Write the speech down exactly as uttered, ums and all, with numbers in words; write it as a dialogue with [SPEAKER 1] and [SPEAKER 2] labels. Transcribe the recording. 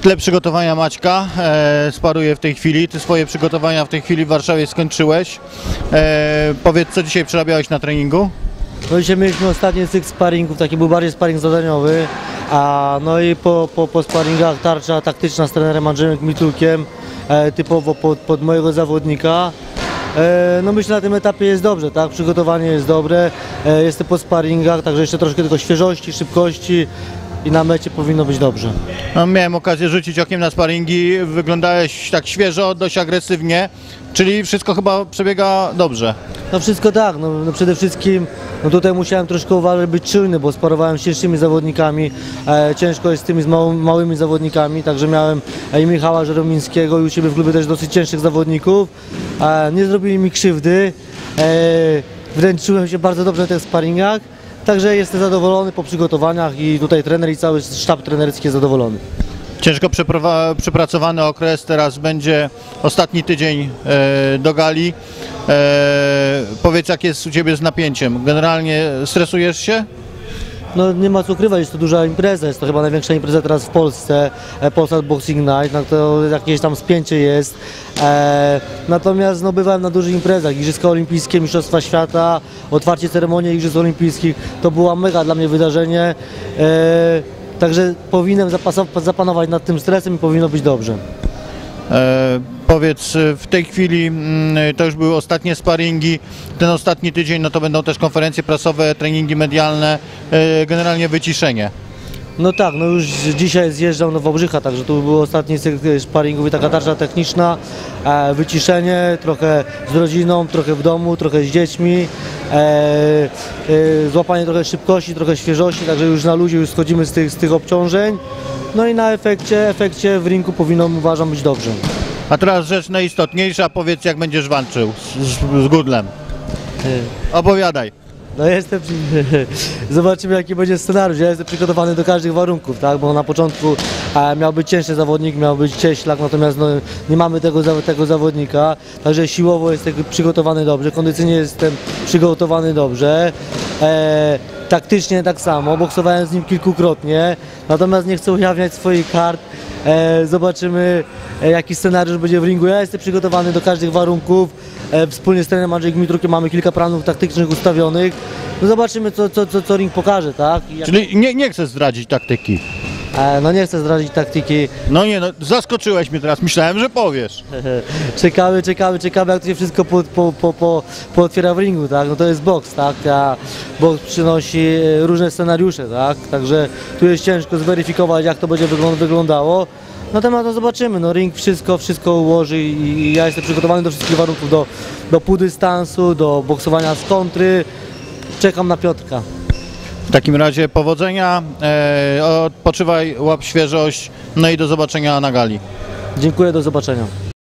[SPEAKER 1] tle przygotowania Maćka, e, sparuje w tej chwili. Ty swoje przygotowania w tej chwili w Warszawie skończyłeś. E, powiedz, co dzisiaj przerabiałeś na treningu?
[SPEAKER 2] No dzisiaj mieliśmy ostatni cykl sparingów, taki był bardziej sparing zadaniowy, a no i po, po, po sparingach tarcza taktyczna z trenerem Andrzejem Mitulkiem, e, typowo pod, pod mojego zawodnika. E, no myślę, że na tym etapie jest dobrze, tak? Przygotowanie jest dobre, e, jestem po sparingach, także jeszcze troszkę tylko świeżości, szybkości i na mecie powinno być dobrze.
[SPEAKER 1] No, miałem okazję rzucić okiem na sparingi, wyglądałeś tak świeżo, dość agresywnie, czyli wszystko chyba przebiega dobrze.
[SPEAKER 2] No wszystko tak, no, no przede wszystkim no tutaj musiałem troszkę uważać, być czujny, bo sparowałem z cięższymi zawodnikami, e, ciężko jest z tymi z mały, małymi zawodnikami, także miałem e, i Michała Żeromińskiego i u siebie w klubie też dosyć cięższych zawodników, e, nie zrobili mi krzywdy, e, wręcz czułem się bardzo dobrze na tych sparingach, także jestem zadowolony po przygotowaniach i tutaj trener i cały sztab trenerski jest zadowolony.
[SPEAKER 1] Ciężko przepracowany okres, teraz będzie ostatni tydzień e, do gali. E, powiedz, jak jest u Ciebie z napięciem? Generalnie stresujesz się?
[SPEAKER 2] No nie ma co ukrywać, jest to duża impreza, jest to chyba największa impreza teraz w Polsce, e, Polsat Boxing Night, no to jakieś tam spięcie jest. E, natomiast no, bywałem na dużych imprezach, Igrzyska Olimpijskie, Mistrzostwa Świata, otwarcie ceremonii Igrzysk Olimpijskich, to była mega dla mnie wydarzenie. E, Także powinienem zapanować nad tym stresem i powinno być dobrze.
[SPEAKER 1] E, powiedz, w tej chwili mm, to już były ostatnie sparingi, ten ostatni tydzień no to będą też konferencje prasowe, treningi medialne, e, generalnie wyciszenie.
[SPEAKER 2] No tak, no już dzisiaj zjeżdżam do Wałbrzycha, także tu był ostatni cykl sparingów i taka tarcza techniczna, e, wyciszenie, trochę z rodziną, trochę w domu, trochę z dziećmi, e, e, złapanie trochę szybkości, trochę świeżości, także już na luzie już schodzimy z tych, z tych obciążeń, no i na efekcie, efekcie w ringu powinno, uważam, być dobrze.
[SPEAKER 1] A teraz rzecz najistotniejsza, powiedz, jak będziesz walczył z, z, z Gudlem. Opowiadaj.
[SPEAKER 2] No jestem, zobaczymy jaki będzie scenariusz, ja jestem przygotowany do każdych warunków, tak, bo na początku e, miał być cięższy zawodnik, miał być cieślak, natomiast no, nie mamy tego, tego zawodnika, także siłowo jestem przygotowany dobrze, kondycyjnie jestem przygotowany dobrze, e, taktycznie tak samo, boksowałem z nim kilkukrotnie, natomiast nie chcę ujawniać swoich kart, e, zobaczymy e, jaki scenariusz będzie w ringu, ja jestem przygotowany do każdych warunków. Wspólnie z trenerem Andrzejem Mitulkiem mamy kilka planów taktycznych ustawionych. No zobaczymy, co, co, co, co ring pokaże, tak? Jak...
[SPEAKER 1] Czyli nie, nie chcesz zdradzić taktyki?
[SPEAKER 2] E, no nie chcę zdradzić taktyki.
[SPEAKER 1] No nie, no zaskoczyłeś mnie teraz, myślałem, że powiesz.
[SPEAKER 2] czekamy, czekamy, czekamy, jak to się wszystko po, po, po, po, pootwiera w ringu, tak? No to jest boks, tak? A boks przynosi różne scenariusze, tak? Także tu jest ciężko zweryfikować, jak to będzie wyglądało. Natomiast no zobaczymy, no ring wszystko, wszystko ułoży i ja jestem przygotowany do wszystkich warunków, do, do półdystansu, do boksowania z kontry. Czekam na Piotrka.
[SPEAKER 1] W takim razie powodzenia, e, odpoczywaj, łap świeżość, no i do zobaczenia na gali.
[SPEAKER 2] Dziękuję, do zobaczenia.